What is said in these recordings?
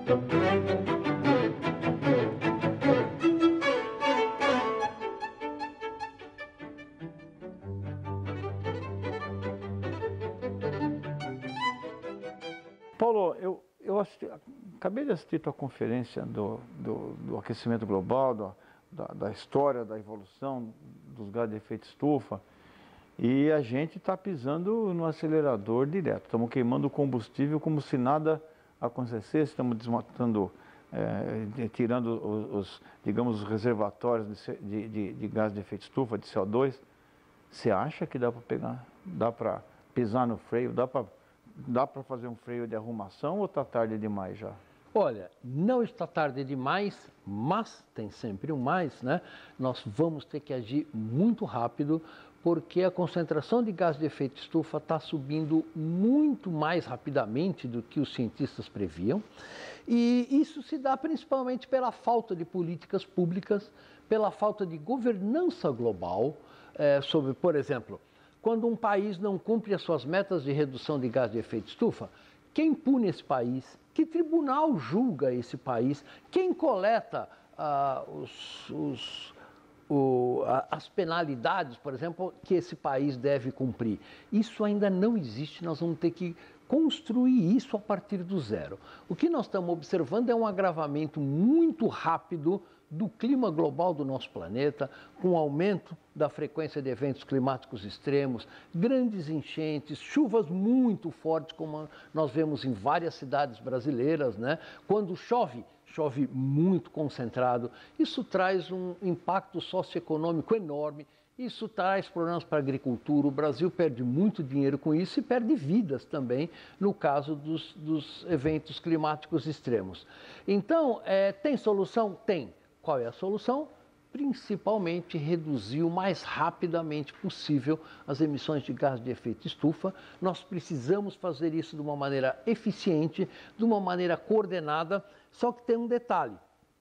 Paulo, acabei de assistir a tua conferência do aquecimento global, da história, da evolução dos gases de efeito estufa, e a gente está pisando no acelerador direto. Estamos queimando combustível como se nada acontecesse, estamos desmatando, tirando digamos, os reservatórios de gás de efeito estufa, de CO2. Você acha que dá para pisar no freio, dá para fazer um freio de arrumação ou está tarde demais já? Olha, não está tarde demais, mas tem sempre um mais, né? Nós vamos ter que agir muito rápido, porque a concentração de gás de efeito estufa está subindo muito mais rapidamente do que os cientistas previam. E isso se dá principalmente pela falta de políticas públicas, pela falta de governança global, sobre, por exemplo, quando um país não cumpre as suas metas de redução de gás de efeito estufa, quem pune esse país? Que tribunal julga esse país? Quem coleta as penalidades, por exemplo, que esse país deve cumprir? Isso ainda não existe, nós vamos ter que construir isso a partir do zero. O que nós estamos observando é um agravamento muito rápido do clima global do nosso planeta, com o aumento da frequência de eventos climáticos extremos, grandes enchentes, chuvas muito fortes, como nós vemos em várias cidades brasileiras, né? Quando chove muito concentrado. Isso traz um impacto socioeconômico enorme. Isso traz problemas para a agricultura. O Brasil perde muito dinheiro com isso e perde vidas também no caso dos eventos climáticos extremos. Então, tem solução? Tem. Qual é a solução? Principalmente reduzir o mais rapidamente possível as emissões de gás de efeito estufa. Nós precisamos fazer isso de uma maneira eficiente, de uma maneira coordenada, só que tem um detalhe.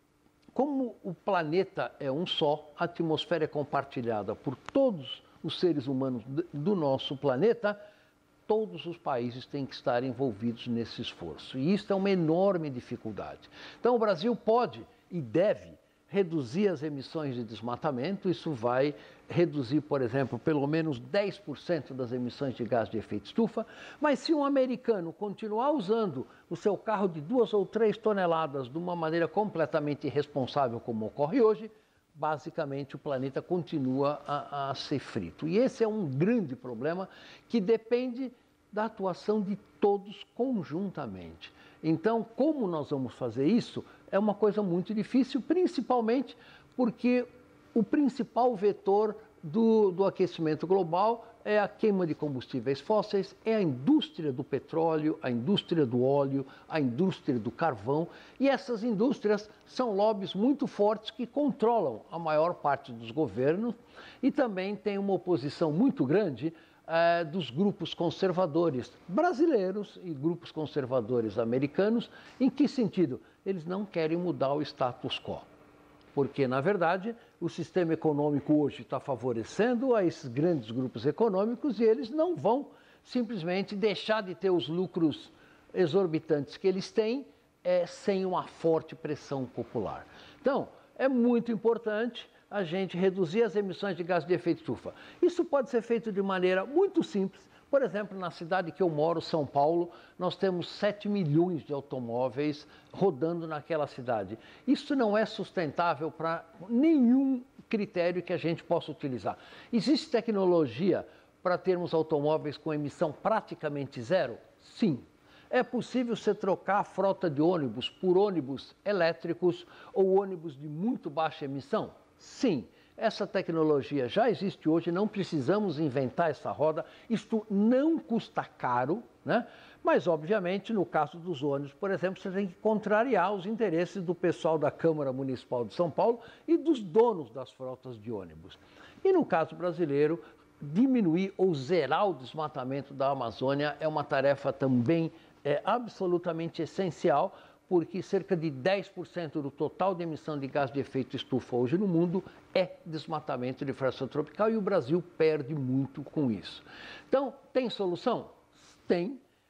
Como o planeta é um só, a atmosfera é compartilhada por todos os seres humanos do nosso planeta, todos os países têm que estar envolvidos nesse esforço. E isso é uma enorme dificuldade. Então o Brasil pode e deve reduzir as emissões de desmatamento. Isso vai reduzir, por exemplo, pelo menos 10% das emissões de gás de efeito estufa, mas se um americano continuar usando o seu carro de 2 ou 3 toneladas de uma maneira completamente irresponsável, como ocorre hoje, basicamente o planeta continua a ser frito. E esse é um grande problema que depende da atuação de todos conjuntamente. Então, como nós vamos fazer isso? É uma coisa muito difícil, principalmente porque o principal vetor do aquecimento global é a queima de combustíveis fósseis, é a indústria do petróleo, a indústria do óleo, a indústria do carvão. E essas indústrias são lobbies muito fortes que controlam a maior parte dos governos e também tem uma oposição muito grande dos grupos conservadores brasileiros e grupos conservadores americanos. Em que sentido? Eles não querem mudar o status quo, porque, na verdade, o sistema econômico hoje está favorecendo a esses grandes grupos econômicos e eles não vão simplesmente deixar de ter os lucros exorbitantes que eles têm sem uma forte pressão popular. Então, é muito importante a gente reduzir as emissões de gás de efeito estufa. Isso pode ser feito de maneira muito simples. Por exemplo, na cidade que eu moro, São Paulo, nós temos 7 milhões de automóveis rodando naquela cidade. Isso não é sustentável para nenhum critério que a gente possa utilizar. Existe tecnologia para termos automóveis com emissão praticamente zero? Sim. É possível você trocar a frota de ônibus por ônibus elétricos ou ônibus de muito baixa emissão? Sim. Essa tecnologia já existe hoje, não precisamos inventar essa roda, isto não custa caro, né? Mas, obviamente, no caso dos ônibus, por exemplo, você tem que contrariar os interesses do pessoal da Câmara Municipal de São Paulo e dos donos das frotas de ônibus. E no caso brasileiro, diminuir ou zerar o desmatamento da Amazônia é uma tarefa também absolutamente essencial, porque cerca de 10% do total de emissão de gás de efeito estufa hoje no mundo é desmatamento de floresta tropical e o Brasil perde muito com isso. Então, tem solução? Tem.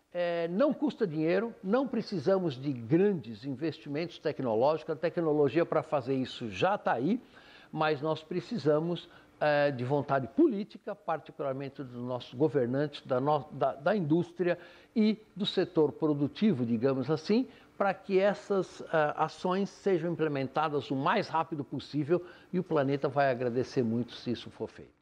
não custa dinheiro, não precisamos de grandes investimentos tecnológicos, a tecnologia para fazer isso já está aí, mas nós precisamos de vontade política, particularmente dos nossos governantes, da indústria e do setor produtivo, digamos assim, para que essas ações sejam implementadas o mais rápido possível e o planeta vai agradecer muito se isso for feito.